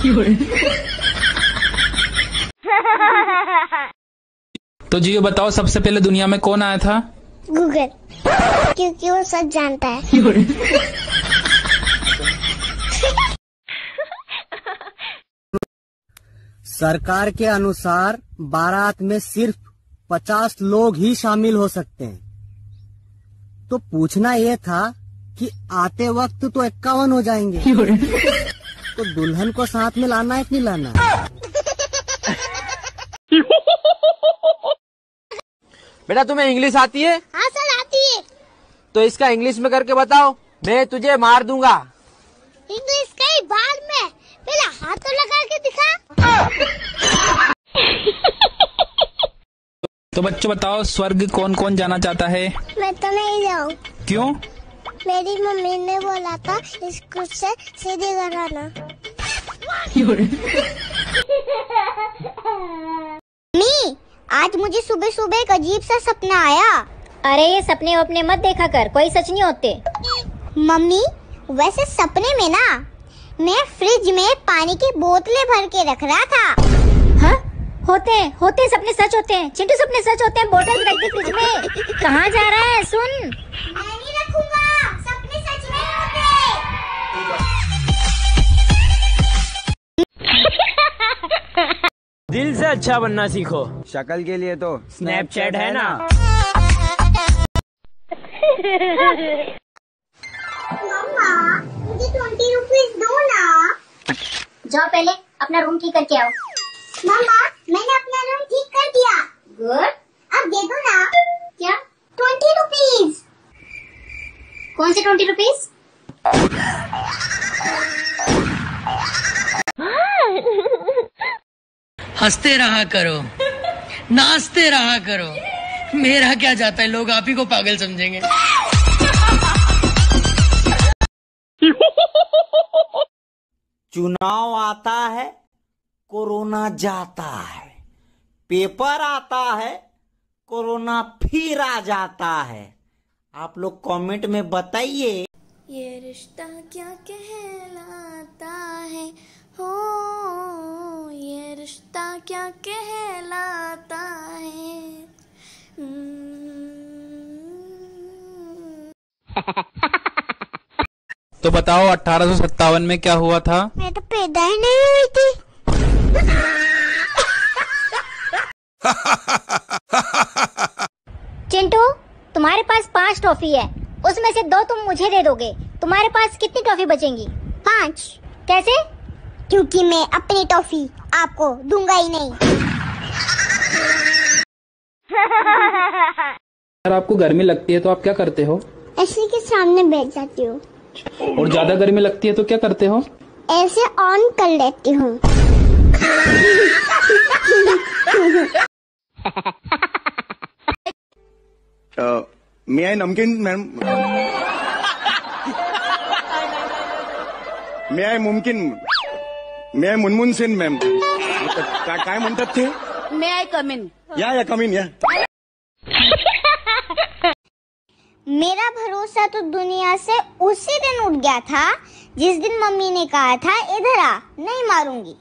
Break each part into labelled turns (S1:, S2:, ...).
S1: तो जी ये बताओ, सबसे पहले दुनिया में कौन आया था?
S2: गूगल, क्योंकि वो सब जानता है।
S3: सरकार के अनुसार बारात में सिर्फ 50 लोग ही शामिल हो सकते हैं। तो पूछना ये था कि आते वक्त तो 51 हो जाएंगे। तो दुल्हन को साथ में लाना है कि नहीं लाना?
S4: बेटा तुम्हें इंग्लिश आती है?
S2: हाँ सर आती है।
S4: तो इसका इंग्लिश में करके बताओ। मैं तुझे मार दूंगा।
S2: इंग्लिश कई बार में, पहले हाथ तो लगा के दिखा।
S1: तो बच्चों बताओ, स्वर्ग कौन कौन जाना चाहता है?
S2: मैं तो नहीं जाऊँ।
S1: क्यों?
S2: मेरी मम्मी ने बोला था स्कूल से सीधी घर आना। मम्मी, आज मुझे सुबह सुबह एक अजीब सा सपना आया।
S5: अरे ये सपने अपने मत देखा कर, कोई सच नहीं होते।
S2: मम्मी, वैसे सपने में ना मैं फ्रिज में पानी की बोतलें भर के रख रहा था।
S5: हाँ? होते सपने सच होते हैं चिंटू, सपने सच होते हैं। बोतल रख दी फ्रिज में। कहाँ जा रहा है? सुन,
S2: मैं नहीं रखूंगा, सपने सच नहीं होते।
S4: दिल से अच्छा बनना सीखो।
S6: शक्ल के लिए तो
S4: स्नैपचैट है ना।
S2: मम्मा, मुझे 20 रुपीज दो ना।
S5: जाओ पहले अपना रूम ठीक करके आओ।
S2: मम्मा, मैंने अपना रूम ठीक कर दिया।
S5: गुड।
S2: अब दे दो ना।
S5: क्या?
S2: 20 रुपीज।
S5: कौन से 20 रुपीज?
S7: हंसते रहा करो, नाचते रहा करो, मेरा क्या जाता है, लोग आप ही को पागल समझेंगे।
S3: चुनाव आता है, कोरोना जाता है, पेपर आता है, कोरोना फिर आ जाता है। आप लोग कमेंट में बताइए,
S2: ये रिश्ता क्या कहलाता है, हो ये रिश्ता क्या कहलाता है।
S1: तो बताओ 1857 में क्या हुआ था?
S2: मैं तो पैदा ही नहीं हुई थी।
S5: चिंटू, तुम्हारे पास 5 टॉफी है, उसमें से 2 तुम मुझे दे दोगे। तुम्हारे पास कितनी टॉफी बचेंगी?
S2: 5।
S5: कैसे?
S2: क्योंकि मैं अपनी टॉफी आपको दूंगा ही नहीं।
S1: अगर आपको गर्मी लगती है तो आप क्या करते हो?
S2: एसी के सामने बैठ जाती हूँ।
S1: और ज्यादा गर्मी लगती है तो क्या करते हो?
S2: ऐसे ऑन कर लेती हूँ।
S6: मे आई नमकीन मैम? मे आई मुमकिन? May I Munmun Sen ma'am? काय म्हणतात ते?
S7: मे आई कम इन?
S6: या कमीन या।
S2: मेरा भरोसा तो दुनिया से उसी दिन उठ गया था जिस दिन मम्मी ने कहा था इधर आ, नहीं मारूंगी।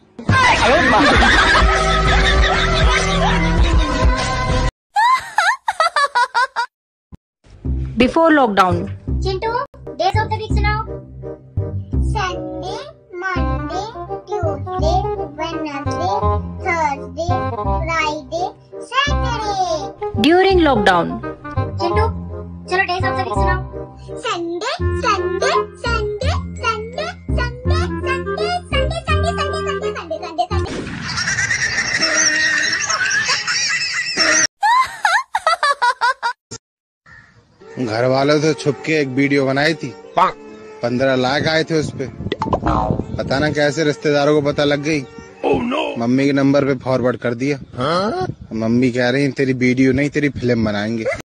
S7: Before lockdown.
S5: Chintu, days of the week सुनाओ।
S2: Sunday, Monday, Tuesday, Wednesday, Thursday, Friday, Saturday.
S7: During lockdown.
S5: Chintu, चलो डेज ऑफ द वीक सुनाओ।
S2: Sunday, Sunday, Sunday, Sunday, Sunday, Sunday, Sunday, Sunday, Sunday, Sunday, Sunday, Sunday, Sunday.
S8: घर वालों से छुप के एक video बनाई थी, 15 लाख आए थे उस पे। पता ना कैसे रिश्तेदारों को पता लग गई। मम्मी के नंबर पे फॉरवर्ड कर दिया। मम्मी कह रही तेरी वीडियो नहीं तेरी फिल्म बनाएंगे।